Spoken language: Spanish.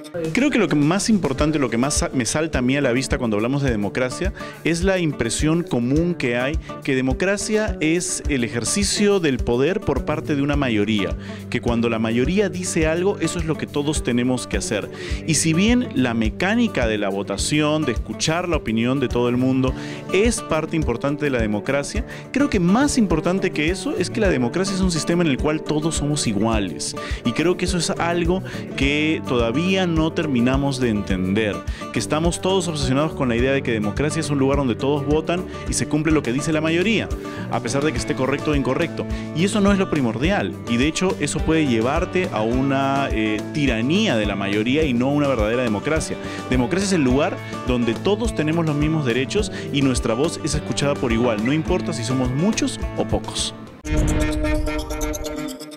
Creo que lo que más importante, lo que más me salta a mí a la vista cuando hablamos de democracia, es la impresión común que hay que democracia es el ejercicio del poder por parte de una mayoría, que cuando la mayoría dice algo, eso es lo que todos tenemos que hacer. Y si bien la mecánica de la votación, de escuchar la opinión de todo el mundo, es parte importante de la democracia, creo que más importante que eso es que la democracia es un sistema en el cual todos somos iguales. Y creo que eso es algo que todavía no terminamos de entender, que estamos todos obsesionados con la idea de que democracia es un lugar donde todos votan y se cumple lo que dice la mayoría, a pesar de que esté correcto o incorrecto. Y eso no es lo primordial, y de hecho eso puede llevarte a una tiranía de la mayoría y no una verdadera democracia. Democracia es el lugar donde todos tenemos los mismos derechos y nuestra voz es escuchada por igual, no importa si somos muchos o pocos.